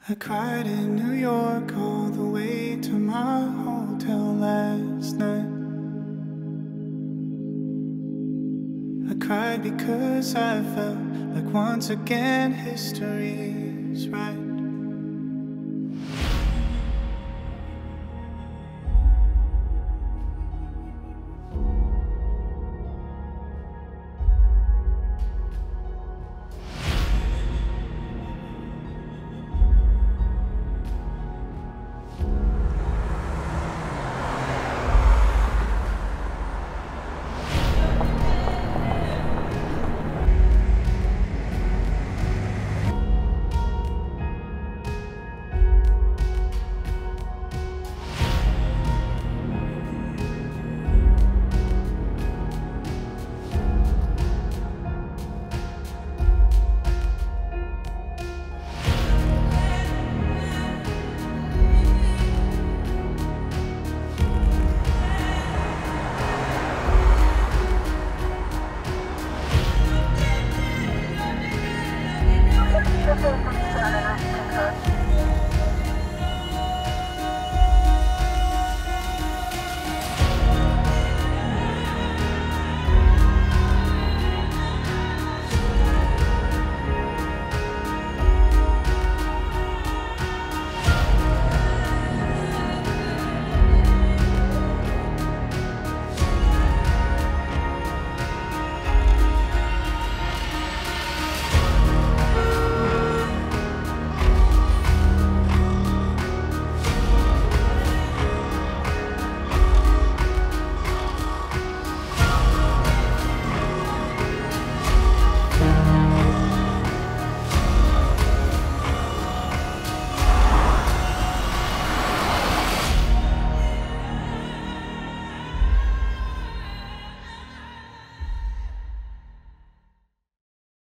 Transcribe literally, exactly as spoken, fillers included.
I cried in New York all the way to my hotel last night. I cried because I felt like once again history's right.